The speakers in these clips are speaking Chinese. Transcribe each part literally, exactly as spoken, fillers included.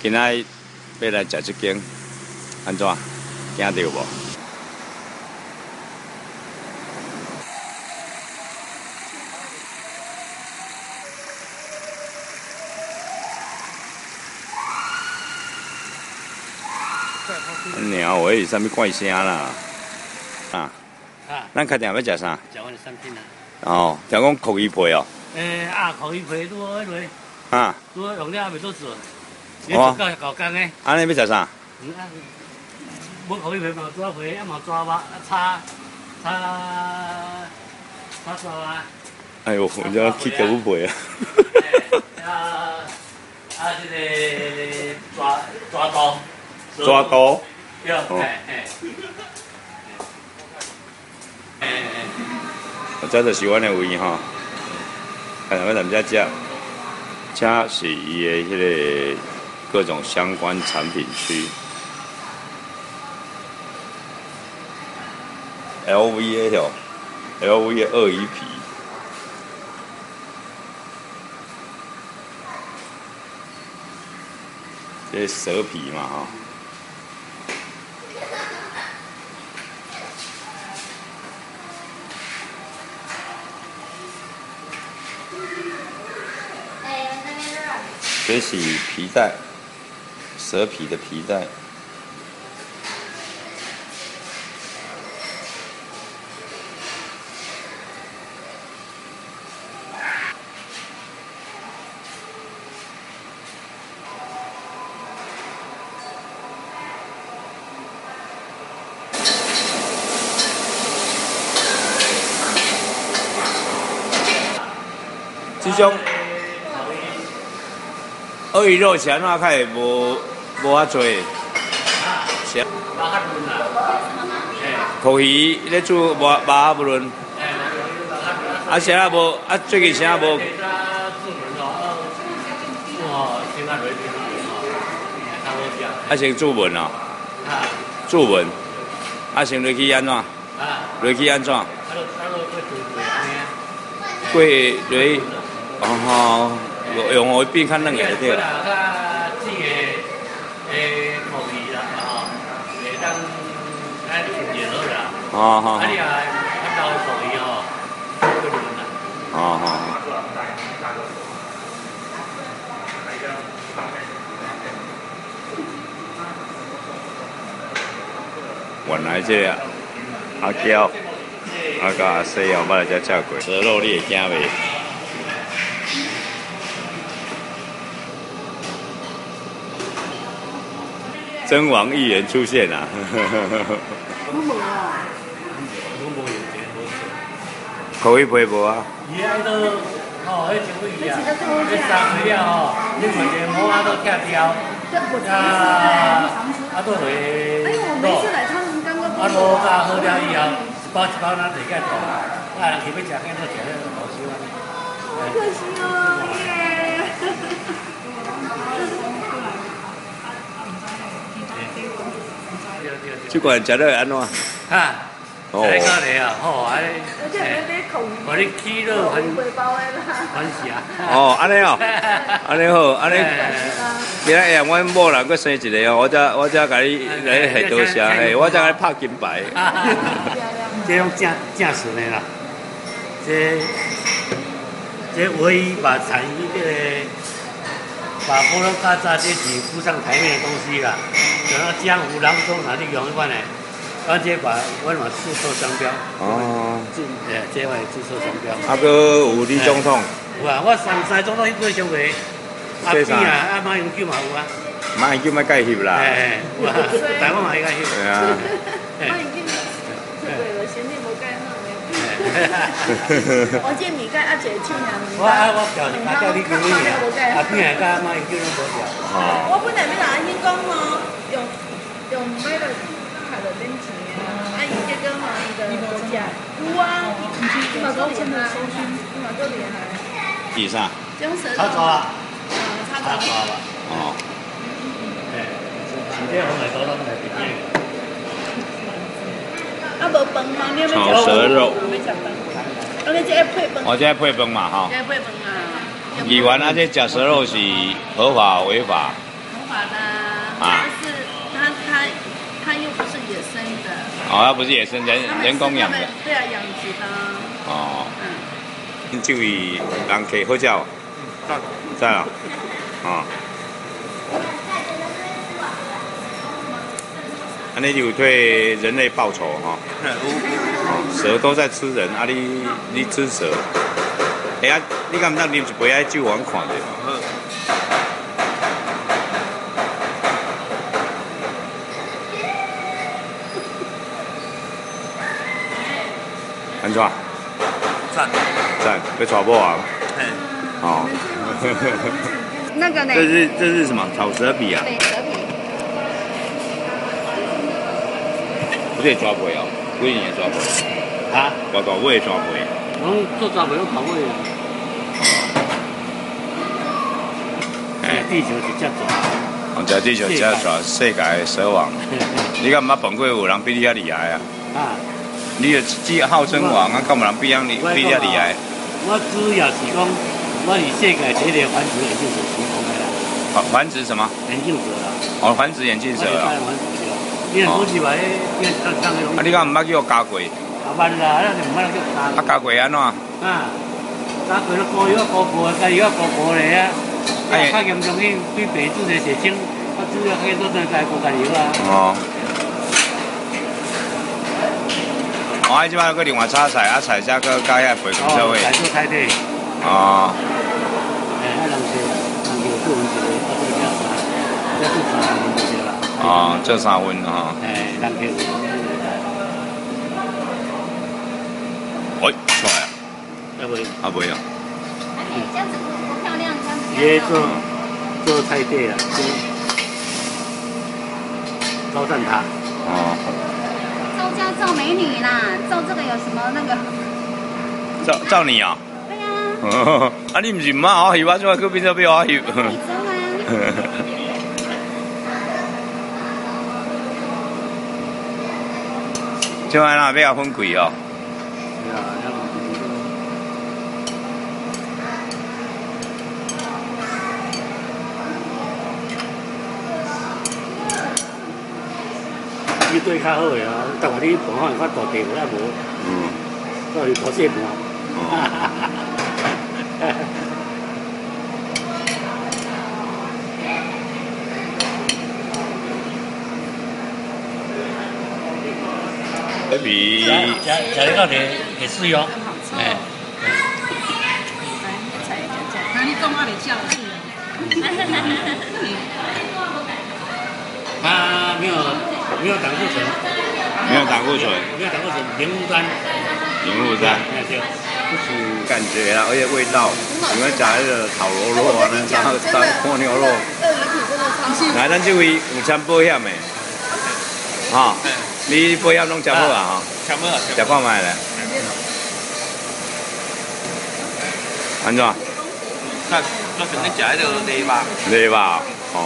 今仔要来食这间，安怎？惊到无？鸟喂，啥物怪声啦？啊？啊？咱开店要食啥？ 食阮产品啊。 哦，听讲烤鱼皮哦。 诶，啊，烤鱼皮拄好迄落。 啊。 拄好用了还袂多做。你做到搞工诶。 安尼要食啥？ 嗯啊。无烤鱼皮嘛，抓皮，啊嘛抓肉，啊炒炒炒抓啊。 哎呦，我叫去烤鱼皮啊。 啊啊，这个抓抓刀。 抓刀。 对，嘿嘿。嘿嘿。 这就是阮的位吼，看咱们遮食，这是伊的迄个各种相关产品区 ，L V 的哦 ，L V 的鳄鱼皮，这是蛇皮嘛吼。这是皮带，蛇皮的皮带。这种。鳄鱼肉是安怎较会无无遐多？是啊。麻较润啦。烤鱼咧煮麻麻较不润。啊，啥啊无？啊，最近啥无？啊，先注文哦。注文。啊，先落去安怎？落去安怎？贵落哦。用我变较软个就对啦。啊，这个诶，烤鱼啦，吼，会当咱热热啦。哦好。啊，你啊，啊豆烤鱼吼，会软啦。哦好。原来这个阿娇、阿甲阿西哦，捌来遮食过。蛇肉你会惊袂？真王议员出现啦！ 我无啊，我无用钱，无做。 烤鱼皮无啊？ 伊迄都吼，迄种鱼啊，迄杀开了吼，你问一摸啊都拆掉，啊啊都落肉，啊卤甲好了以后，一包一包咱自己做，啊人去要食，迄都食迄个好烧啊。 好可惜哦，耶！ 这款食了安怎？ 哈，哦，这个嘞啊，好啊，我你鸡肉很很香。 哦，安尼哦，安尼好，安尼。今仔下阮某人佫生一个哦，我才我才甲你来下多谢，嘿，我才甲你拍金牌。 这种正正纯的啦，这这唯一把产业这个把菠萝咖喱这几浮上台面的东西啦。像那江湖郎中哪里用迄款呢？咱这把阮嘛注册商标。哦。注诶，这块注册商标。 啊，佮有李总统。 有啊，我三三总统迄几上过。阿扁啊，啊马英九嘛有啊。 马英九莫介翕啦。 诶，有啊，台湾嘛伊介翕。 对啊。 马英九对了，前面无介好呢。我这米盖啊，一个手尔。 我啊，我调是加调你讲你尔，阿扁啊，加马英九拢无调。 哦。我本来要甲阿先讲吼。用用买了卡了免钱啊！啊，伊结果吼，伊就无食。有啊，伊嘛够厉害，伊嘛够厉害。 是啥？ 这种蛇肉。 炒抓啊。 啊，炒抓吧。 哦。 诶，今天红海刀拢来比较。 啊，无饭吗？你要要食炒蛇肉。 要食饭。啊，你这要配饭。 哦，这要配饭嘛，哈。 这要配饭啊。 议员啊，这食蛇肉是合法违法？ 合法法的啊， 啊它是它它它又不是野生的， 哦，它不是野生人他们人工养的是他们。对啊，养殖的啊。 哦， 嗯， 这位人客好叫，在啊，哦。安尼就对人类报仇哈、哦，蛇都在吃人，啊你你吃蛇，哎呀，你敢唔当啉一杯爱酒，我看者嘛。安怎？ 赞赞，要娶某啊？ 嘿， 哦。 那个呢？ 这是这是什么？炒蛇皮啊？ 对，蛇皮。 不是抓皮哦，几年的抓皮？ 啊， 大大尾的抓皮。 拢做抓袂，拢跑尾。 哎， 地球是只抓。 我在地球只抓世界的蛇王。你敢毋捌碰过有人比你遐厉害啊？ 啊， 你只号称王啊，敢有人比样你比你遐厉害？ 我主要是讲，我是世界第一个繁殖眼镜蛇成功的啦。 繁繁殖什么？ 眼镜蛇啦。 哦，繁殖眼镜蛇啊。 你若估计话，迄上上个拢。 啊，你敢毋捌叫我加过？ 啊，捌啦，咱就毋捌叫加。 啊，加过安怎？ 啊，加过了膏药膏膏，加药膏膏咧啊。哎。较严重去对病注射血清，啊，主要较严重在加膏加药啊。 哦。哦，啊，即摆搁另外炒菜，啊，菜只搁加遐培根社会。 菜做菜底。 哦。 哎，啊，人做人做做文一个，啊，做只啥，只做三分就对啦。 哦，做三分吼。 哎，人客。 喂，出来啊？ 还未。 啊，未啊。 这样子多漂亮，这样子。 也做做菜地啦，做招赞塔。 哦。 招家招美女啦，招这个有什么那个？ 照照你啊？ 对呀。 啊，你毋是毋捌好翕，我怎啊搁变做变好翕？ 你真啊？ 即摆哪要分贵哦？ 你对较好个啊，但话你盘可能较大地有啦无？ 嗯。 到是土细盘。 这比。 食食了到底会水哦。哎。 那你讲我嚟笑死它没有没有胆固醇。 没有胆固醇。 没有胆固醇，盐雾酸。 盐雾酸。 哎对。 就是感觉啊，而且味道，你们讲那个烤螺肉啊，那烧烧蜗牛肉。来，咱这位有参保险的，哈，你保险拢吃好啊哈？ 吃好啊， 吃看卖咧。安怎？ 那那肯定食迄个泥巴。 泥巴，哦。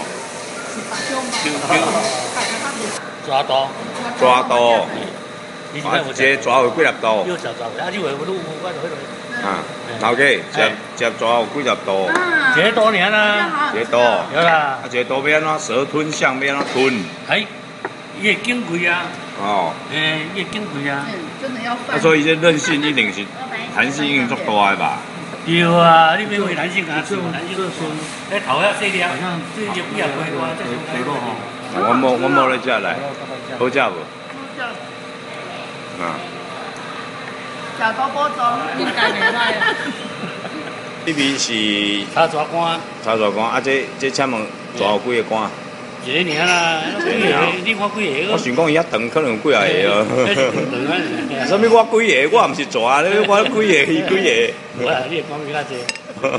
抓刀。 抓刀。啊，一抓有几粒刀？ 有小抓，啊，你话我都我就迄度。 啊，头家一一抓有几粒刀？ 一个刀尔啦。 一个刀。 有啦。 啊，一个刀要安怎？蛇吞象要安怎吞？ 哎，伊会矜贵啊。 哦。 诶，伊会矜贵啊。 嗯，真的要啊，所以这韧性一定是弹性硬足大的吧？ 有啊，你别为男性啊，做男性做孙，哎，头要细粒，好像最近不要回多，这种回多吼。 我冇我冇咧食来，好食无？啊。 小刀包装应该袂歹啊。 呢边是叉抓竿。 叉抓竿，啊，这这请问抓有几个竿？ 一个尔啦，几个？你看几个？ 我想讲伊遐长可能有几啊个哦。 长啊！ 什么我几个？我毋是抓，你我几个？伊几个？ 我啊，你讲比较济。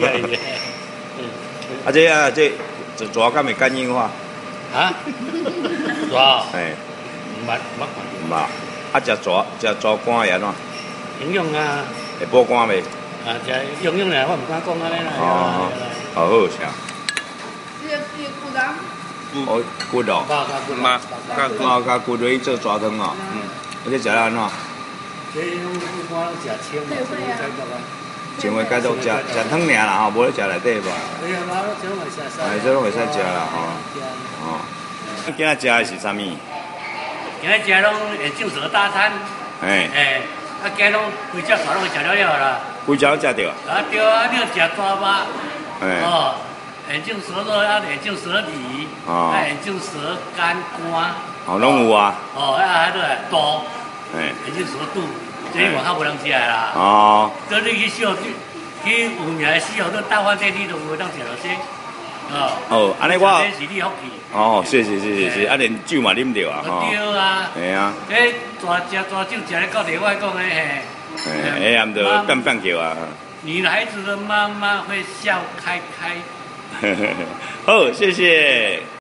啊，这啊这这抓敢会感应化？ 啊？抓？ 哎， 唔捌，唔捌看。 唔捌。啊，食抓食抓竿会安怎？ 营养啊。 会补肝未？ 啊，食营养咧，我唔敢讲安尼啦。 哦，好好食。 这个这个骨干。 哦，骨哦。 嘛， 甲甲甲骨类做抓汤哦。嗯。而且食了安怎？ 这种骨干食清嘛，才够啊。 前回解毒食食汤尔啦吼，无咧食内底吧？ 哎呀，妈，这拢会使使。 哎，这拢会使食啦吼。哦。今仔食的是啥物？ 今仔食拢会就蛇大餐。 哎。 哎，啊，今拢规只烤拢食了了啦。 规只都食着。 啊对啊，你要食大肉。 哎。 哦，眼镜蛇肉啊，眼镜蛇皮，啊，眼镜蛇干干。哦， 拢有啊。 哦，啊，还都系刀。 哎。 眼镜蛇肚，这外口无人食啦。 哦。 这你去小去去有名的四号都大饭店，你都有当食到些。哦。哦， 安尼我。 这是你福气。 哦，是是是是是，啊，连酒嘛啉着啊， 吼。对啊。 系啊。 诶，大食大酒食咧到底我讲诶嘿。哎，下暗就变变叫啊。 女孩子的妈妈会笑开开。 好，谢谢。